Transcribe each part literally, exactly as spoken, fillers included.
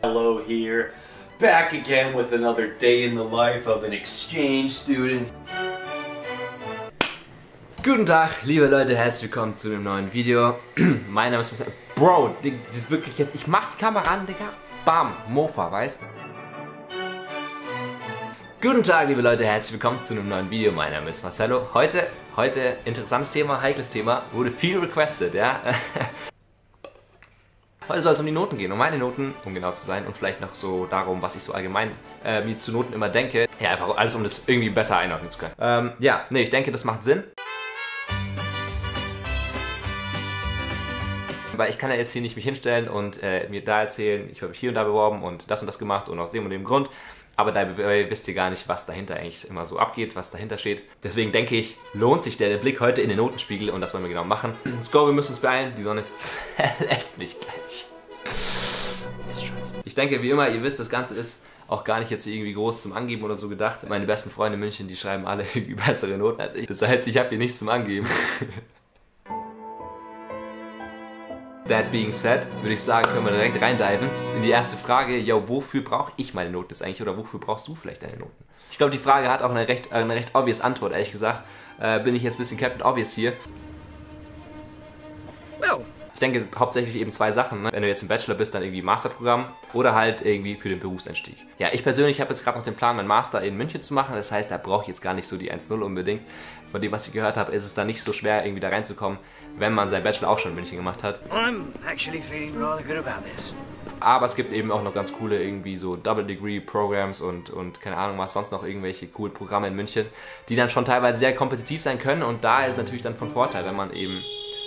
Hello here, back again with another day in the life of an exchange student. Guten Tag, liebe Leute, herzlich willkommen zu einem neuen Video. Mein Name ist Marcel. Bro, das ist wirklich jetzt, ich mach die Kamera an, Digga. Bam, Mofa, weißt du? Guten Tag, liebe Leute, herzlich willkommen zu einem neuen Video. Mein Name ist Marcello. Heute, heute interessantes Thema, heikles Thema, wurde viel requested, ja. Heute soll es um die Noten gehen, um meine Noten, um genau zu sein, und vielleicht noch so darum, was ich so allgemein äh, mir zu Noten immer denke. Ja, einfach alles, um das irgendwie besser einordnen zu können. Ähm, ja, nee, ich denke, das macht Sinn. Weil ich kann ja jetzt hier nicht mich hinstellen und äh, mir da erzählen, ich habe mich hier und da beworben und das und das gemacht und aus dem und dem Grund. Aber dabei wisst ihr gar nicht, was dahinter eigentlich immer so abgeht, was dahinter steht. Deswegen denke ich, lohnt sich der Blick heute in den Notenspiegel und das wollen wir genau machen. Let's go, wir müssen uns beeilen, die Sonne verlässt mich gleich. Ich denke, wie immer, ihr wisst, das Ganze ist auch gar nicht jetzt irgendwie groß zum Angeben oder so gedacht. Meine besten Freunde in München, die schreiben alle irgendwie bessere Noten als ich. Das heißt, ich habe hier nichts zum Angeben. That being said, würde ich sagen, können wir direkt reindiven in die erste Frage. Yo, wofür brauche ich meine Noten jetzt eigentlich oder wofür brauchst du vielleicht deine Noten? Ich glaube, die Frage hat auch eine recht, eine recht obvious Antwort, ehrlich gesagt. Äh, bin ich jetzt ein bisschen Captain Obvious hier. Well. Ich denke hauptsächlich eben zwei Sachen, ne? Wenn du jetzt im Bachelor bist, dann irgendwie Masterprogramm oder halt irgendwie für den Berufseinstieg. Ja, ich persönlich habe jetzt gerade noch den Plan, meinen Master in München zu machen. Das heißt, da brauche ich jetzt gar nicht so die eins null unbedingt. Von dem, was ich gehört habe, ist es dann nicht so schwer, irgendwie da reinzukommen, wenn man seinen Bachelor auch schon in München gemacht hat. I'm actually feeling rather good about this. Aber es gibt eben auch noch ganz coole irgendwie so Double-Degree-Programs und, und keine Ahnung was, sonst noch irgendwelche coolen Programme in München, die dann schon teilweise sehr kompetitiv sein können. Und da ist es natürlich dann von Vorteil, wenn man eben...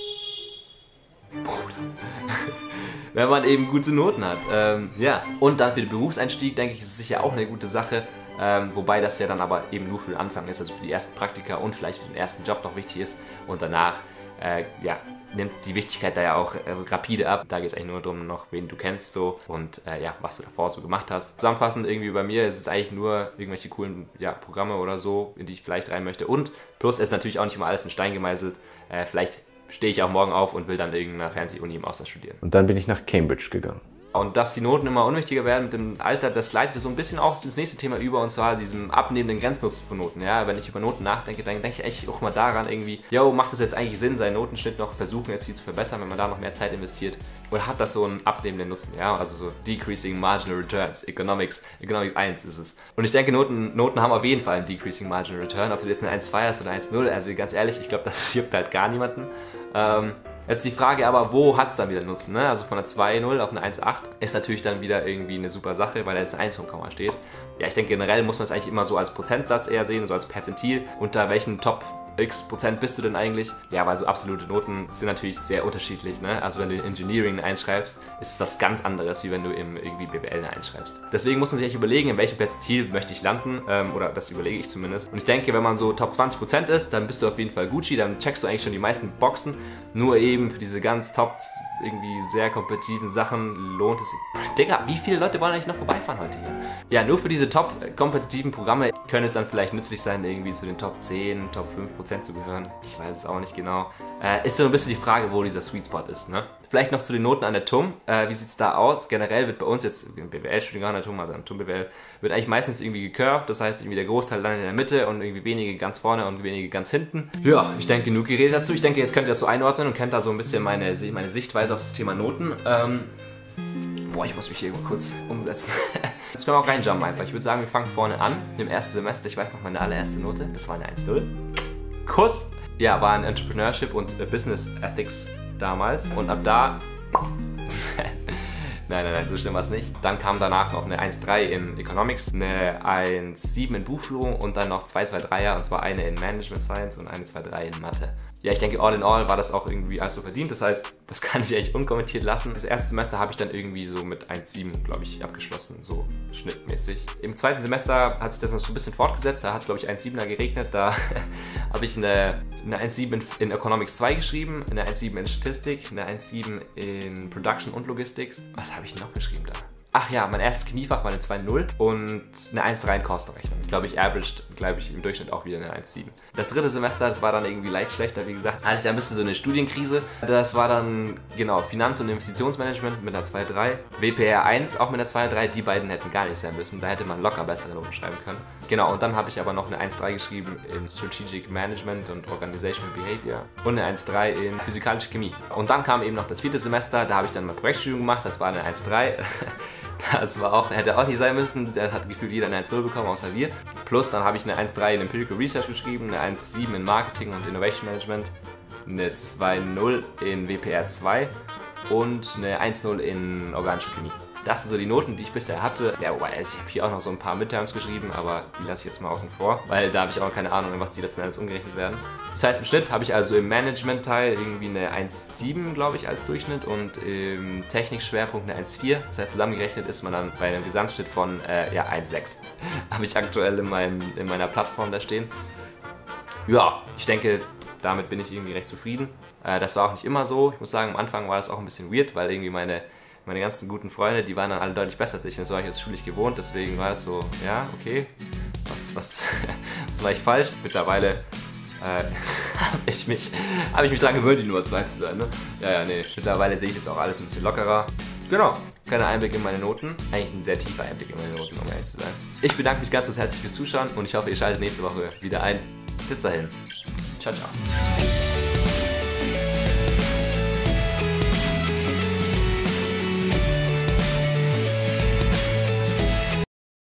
wenn man eben gute Noten hat. Ähm, ja. Und dann für den Berufseinstieg, denke ich, ist es sicher auch eine gute Sache. Ähm, wobei das ja dann aber eben nur für den Anfang ist, also für die ersten Praktika und vielleicht für den ersten Job noch wichtig ist. Und danach äh, ja, nimmt die Wichtigkeit da ja auch äh, rapide ab. Da geht es eigentlich nur darum, noch wen du kennst so und äh, ja, was du davor so gemacht hast. Zusammenfassend irgendwie bei mir ist es eigentlich nur irgendwelche coolen ja, Programme oder so, in die ich vielleicht rein möchte. Und plus ist natürlich auch nicht immer alles in Stein gemeißelt. Äh, vielleicht stehe ich auch morgen auf und will dann irgendeiner Fernseh-Uni im Ausland studieren. Und dann bin ich nach Cambridge gegangen. Und dass die Noten immer unwichtiger werden mit dem Alter, das leitet so ein bisschen auch ins nächste Thema über, und zwar diesem abnehmenden Grenznutzen von Noten. Ja, wenn ich über Noten nachdenke, dann denke ich echt auch mal daran irgendwie, yo, macht es jetzt eigentlich Sinn, seinen Notenschnitt noch versuchen jetzt hier zu verbessern, wenn man da noch mehr Zeit investiert? Oder hat das so einen abnehmenden Nutzen? Ja, also so Decreasing Marginal Returns, Economics, Economics eins ist es. Und ich denke, Noten, Noten haben auf jeden Fall einen Decreasing Marginal Return, ob du jetzt eine eins Komma zwei hast oder eins Komma null, also ganz ehrlich, ich glaube, das juckt halt gar niemanden. Ähm, Jetzt die Frage aber, wo hat es dann wieder Nutzen? Ne? Also von einer zwei Komma null auf eine eins Komma acht ist natürlich dann wieder irgendwie eine super Sache, weil da jetzt ein eins vom Komma steht. Ja, ich denke generell muss man es eigentlich immer so als Prozentsatz eher sehen, so als Perzentil. Unter welchen Top X Prozent bist du denn eigentlich? Ja, weil so absolute Noten sind natürlich sehr unterschiedlich. Ne? Also wenn du in Engineering eine eins schreibst, ist es was ganz anderes, wie wenn du im irgendwie B W L eine eins schreibst. Deswegen muss man sich echt überlegen, in welchem Perzentil möchte ich landen, ähm, oder das überlege ich zumindest. Und ich denke, wenn man so Top zwanzig Prozent ist, dann bist du auf jeden Fall Gucci, dann checkst du eigentlich schon die meisten Boxen. Nur eben für diese ganz top, irgendwie sehr kompetitiven Sachen lohnt es sich. Digga, wie viele Leute wollen eigentlich noch vorbeifahren heute hier? Ja, nur für diese top kompetitiven Programme können es dann vielleicht nützlich sein, irgendwie zu den Top zehn, Top fünf Prozent zu gehören. Ich weiß es auch nicht genau. Äh, ist so ein bisschen die Frage, wo dieser Sweet Spot ist, ne? Vielleicht noch zu den Noten an der T U M. Äh, wie sieht es da aus? Generell wird bei uns jetzt im B W L-Studiengang an der T U M, also an T U M B W L, wird eigentlich meistens irgendwie gecurved. Das heißt, irgendwie der Großteil landet in der Mitte und irgendwie wenige ganz vorne und wenige ganz hinten. Ja, ich denke, genug geredet dazu. Ich denke, jetzt könnt ihr das so einordnen und kennt da so ein bisschen meine, meine Sichtweise auf das Thema Noten. Ähm, boah, ich muss mich hier kurz umsetzen. Jetzt können wir auch reinjumpen einfach. Ich würde sagen, wir fangen vorne an. Im ersten Semester, ich weiß noch meine allererste Note, das war eine eins Komma null. Kuss! Ja, war ein Entrepreneurship und Business Ethics damals. Und ab da... Nein, nein, nein, so schlimm war es nicht. Dann kam danach noch eine eins Komma drei in Economics, eine eins Komma sieben in Buchführung und dann noch zwei zwei dreier, und zwar eine in Management Science und eine zwei drei in Mathe. Ja, ich denke, all in all war das auch irgendwie alles so verdient. Das heißt, das kann ich echt unkommentiert lassen. Das erste Semester habe ich dann irgendwie so mit eins Komma sieben, glaube ich, abgeschlossen, so schnittmäßig. Im zweiten Semester hat sich das noch so ein bisschen fortgesetzt. Da hat es, glaube ich, eins Komma sieben geregnet. Da habe ich eine, eine eins Komma sieben in, in Economics zwei geschrieben, eine eins Komma sieben in Statistik, eine eins Komma sieben in Production und Logistics. Was habe ich noch geschrieben da? Ach ja, mein erstes Chemiefach war eine zwei Komma null und eine eins Komma drei in Kostenrechnung. glaube ich, averaged, glaube ich, im Durchschnitt auch wieder eine eins Komma sieben. Das dritte Semester, das war dann irgendwie leicht schlechter, wie gesagt, hatte ich ein bisschen so eine Studienkrise. Das war dann, genau, Finanz- und Investitionsmanagement mit einer zwei Komma drei, W P R eins auch mit einer zwei Komma drei, die beiden hätten gar nicht sein müssen, da hätte man locker bessere Noten schreiben können. Genau, und dann habe ich aber noch eine eins Komma drei geschrieben in Strategic Management und Organizational Behavior und eine eins Komma drei in Physikalische Chemie. Und dann kam eben noch das vierte Semester, da habe ich dann mal Projektstudium gemacht, das war eine eins Komma drei. Das war auch, hätte auch nicht sein müssen, da hat gefühlt jeder eine eins Komma null bekommen, außer wir. Plus dann habe ich eine eins Komma drei in Empirical Research geschrieben, eine eins Komma sieben in Marketing und Innovation Management, eine zwei Komma null in W P R zwei und eine eins Komma null in Organische Chemie. Das sind so die Noten, die ich bisher hatte. Ja, wobei, ich habe hier auch noch so ein paar Midterms geschrieben, aber die lasse ich jetzt mal außen vor, weil da habe ich auch keine Ahnung, was die letzten Endes umgerechnet werden. Das heißt, im Schnitt habe ich also im Management-Teil irgendwie eine eins Komma sieben, glaube ich, als Durchschnitt und im Technikschwerpunkt eine eins Komma vier. Das heißt, zusammengerechnet ist man dann bei einem Gesamtschnitt von äh, ja, eins Komma sechs. Habe ich aktuell in, meinem, in meiner Plattform da stehen. Ja, ich denke, damit bin ich irgendwie recht zufrieden. Äh, das war auch nicht immer so. Ich muss sagen, am Anfang war das auch ein bisschen weird, weil irgendwie meine Meine ganzen guten Freunde, die waren dann alle deutlich besser als ich und das war ich jetzt schulisch gewohnt, deswegen war es so, ja, okay, was, was, was war ich falsch? Mittlerweile äh, habe ich, mich, hab ich mich dran gewöhnt, die Nummer zwei zu sein, ne? Ja, ja, nee, mittlerweile sehe ich das auch alles ein bisschen lockerer. Genau, kleiner Einblick in meine Noten, eigentlich ein sehr tiefer Einblick in meine Noten, um ehrlich zu sein. Ich bedanke mich ganz, ganz herzlich fürs Zuschauen und ich hoffe, ihr schaltet nächste Woche wieder ein. Bis dahin, ciao, ciao.